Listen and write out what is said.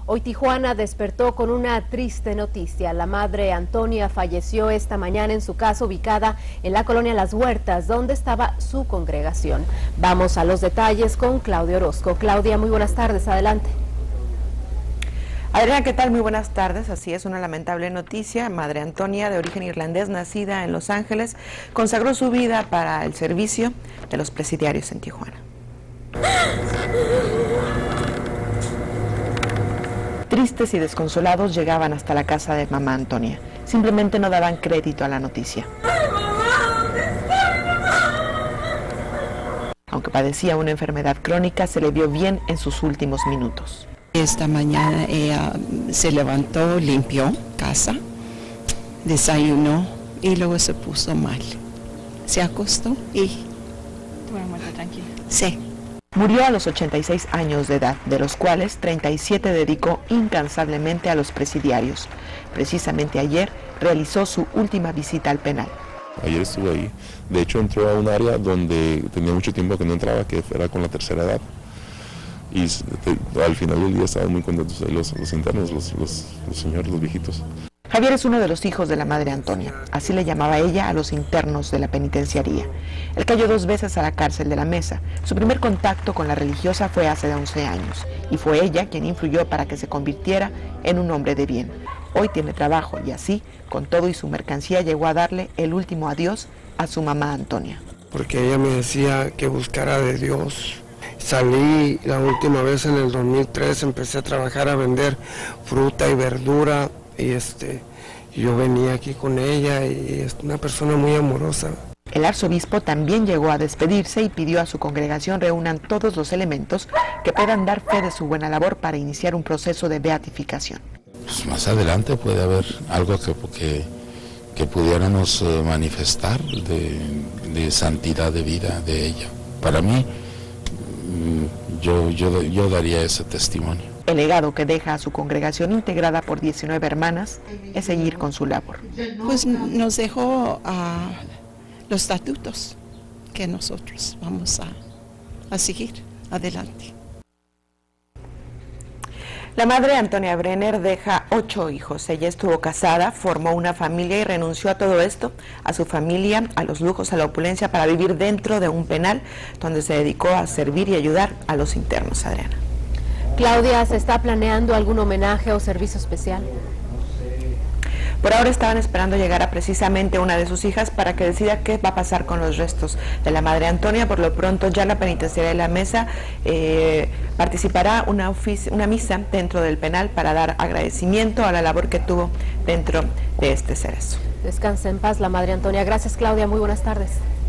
Hoy Tijuana despertó con una triste noticia. La madre Antonia falleció esta mañana en su casa ubicada en la colonia Las Huertas, donde estaba su congregación. Vamos a los detalles con Claudia Orozco. Claudia, muy buenas tardes, adelante. Adriana, ¿qué tal? Muy buenas tardes. Así es, una lamentable noticia. Madre Antonia, de origen irlandés, nacida en Los Ángeles, consagró su vida para el servicio de los presidiarios en Tijuana. Tristes y desconsolados llegaban hasta la casa de mamá Antonia. Simplemente no daban crédito a la noticia. Aunque padecía una enfermedad crónica, se le vio bien en sus últimos minutos. Esta mañana ella se levantó, limpió casa, desayunó y luego se puso mal. Se acostó y... Bueno, muerta tranquila. Sí. Murió a los 86 años de edad, de los cuales 37 dedicó incansablemente a los presidiarios. Precisamente ayer realizó su última visita al penal. Ayer estuve ahí. De hecho, entró a un área donde tenía mucho tiempo que no entraba, que era con la tercera edad. Y al final del día estaban muy contentos los internos, los señores, los viejitos. Javier es uno de los hijos de la madre Antonia, así le llamaba ella a los internos de la penitenciaría. Él cayó 2 veces a la cárcel de la Mesa. Su primer contacto con la religiosa fue hace 11 años, y fue ella quien influyó para que se convirtiera en un hombre de bien. Hoy tiene trabajo y así, con todo y su mercancía, llegó a darle el último adiós a su mamá Antonia. Porque ella me decía que buscara de Dios. Salí la última vez en el 2003, empecé a trabajar a vender fruta y verdura y yo venía aquí con ella y es una persona muy amorosa. El arzobispo también llegó a despedirse y pidió a su congregación reúnan todos los elementos que puedan dar fe de su buena labor para iniciar un proceso de beatificación. Pues más adelante puede haber algo que pudiéramos manifestar de santidad de vida de ella. Para mí, yo daría ese testimonio. El legado que deja a su congregación, integrada por 19 hermanas, es seguir con su labor. Pues nos dejó los estatutos que nosotros vamos a seguir adelante. La madre Antonia Brenner deja 8 hijos. Ella estuvo casada, formó una familia y renunció a todo esto, a su familia, a los lujos, a la opulencia, para vivir dentro de un penal donde se dedicó a servir y ayudar a los internos. Adriana. Claudia, ¿se está planeando algún homenaje o servicio especial? Por ahora estaban esperando llegar a precisamente una de sus hijas para que decida qué va a pasar con los restos de la madre Antonia. Por lo pronto ya la penitenciaría de la Mesa participará una misa dentro del penal para dar agradecimiento a la labor que tuvo dentro de este cerezo. Descansa en paz la madre Antonia. Gracias, Claudia, muy buenas tardes.